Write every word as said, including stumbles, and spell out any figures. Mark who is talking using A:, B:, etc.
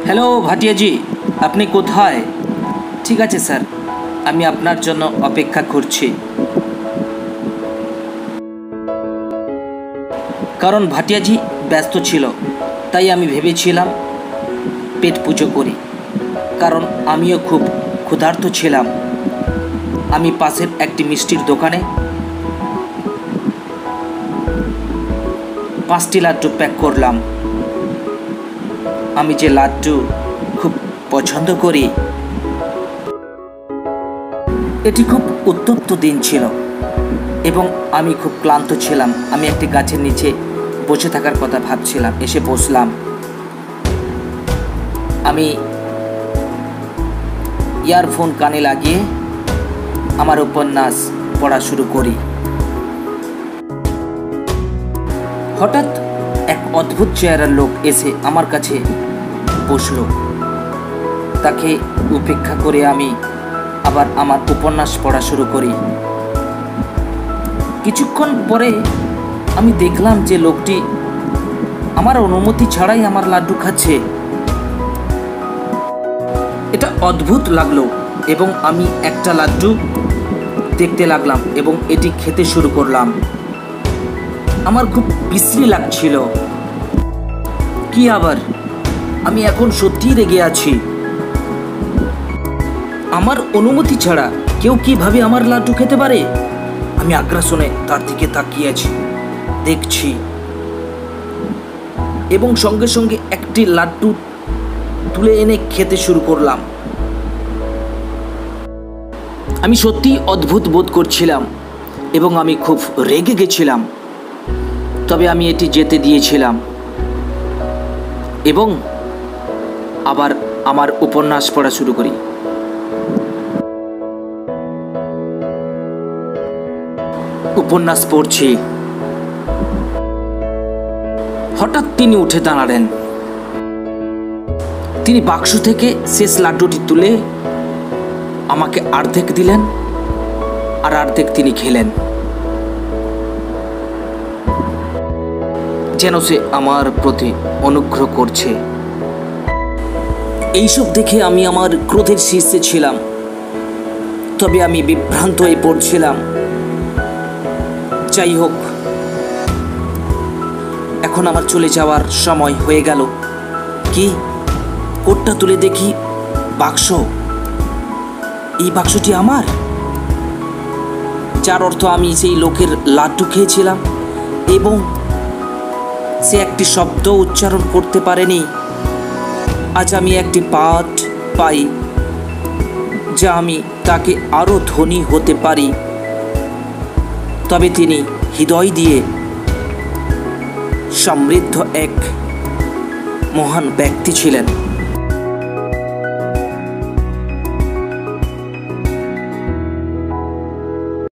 A: Hello ভাটিয়াজি, আপনি কোথায়? ঠিক আছে স্যার, আমি আপনার জন্য অপেক্ষা করছি। কারণ ভাটিয়াজি ব্যস্ত ছিল, তাই আমি ভেবেছিলাম পেট পুজো করি, কারণ আমিও খুব ক্ষুধার্ত ছিলাম। আমি পাশের একটি মিষ্টির দোকানে পাঁচটি লাড্ডু প্যাক করলাম। আমি যে লাড্ডু খুব পছন্দ করি। এটি খুব উত্তপ্ত দিন ছিল এবং আমি খুব ক্লান্ত ছিলাম। আমি একটি গাছের নিচে বসে থাকার কথা ভাবছিলাম। এসে বসলাম। আমি ইয়ারফোন কানে লাগিয়ে আমার উপন্যাস পড়া শুরু করি। হঠাৎ এক অদ্ভুত চেহারার লোক এসে আমার কাছে বসল। তাকে উপেক্ষা করে আমি আবার আমার উপন্যাস পড়া শুরু করি। কিছুক্ষণ পরে আমি দেখলাম যে লোকটি আমার অনুমতি ছাড়াই আমার লাড্ডু খাচ্ছে। এটা অদ্ভুত লাগলো এবং আমি একটা লাড্ডু দেখতে লাগলাম এবং এটি খেতে শুরু করলাম। আমার খুব বিশ্রী লাগছিল। কি আবার, আমি এখন সত্যিই রেগে আছি। আমার অনুমতি ছাড়া কেউ কিভাবে আমার লাড্ডু খেতে পারে? আমি আগ্রাসনে তার দিকে তাকিয়ে আছি, দেখছি এবং সঙ্গে সঙ্গে একটি লাড্ডু তুলে এনে খেতে শুরু করলাম। আমি সত্যিই অদ্ভুত বোধ করছিলাম এবং আমি খুব রেগে গেছিলাম। তবে আমি এটি যেতে দিয়েছিলাম এবং আবার আমার উপন্যাস পড়া শুরু করি। উপন্যাস পড়ছি। হঠাৎ তিনি উঠে দাঁড়ালেন। তিনি বাক্স থেকে শেষ লাড্ডুটি তুলে আমাকে অর্ধেক দিলেন আর অর্ধেক তিনি খেলেন, যেন সে আমার প্রতি অনুগ্রহ করছে। এইসব দেখে আমি আমার ক্রোধের শীর্ষে ছিলাম। তবে আমি বিভ্রান্ত হয়ে পড়ছিলাম। যাই হোক, এখন আমার চলে যাওয়ার সময় হয়ে গেল। কি, কোটটা তুলে দেখি, বাক্স। এই বাক্সটি আমার, যার অর্থ আমি সেই লোকের লাড্ডু খেয়েছিলাম এবং সে একটি শব্দ উচ্চারণ করতে পারেনি। আজ আমি একটি পাঠ পাই যা আমি তাকে আরও ধনী হতে পারি। তবে তিনি হৃদয় দিয়ে সমৃদ্ধ এক মহান ব্যক্তি ছিলেন।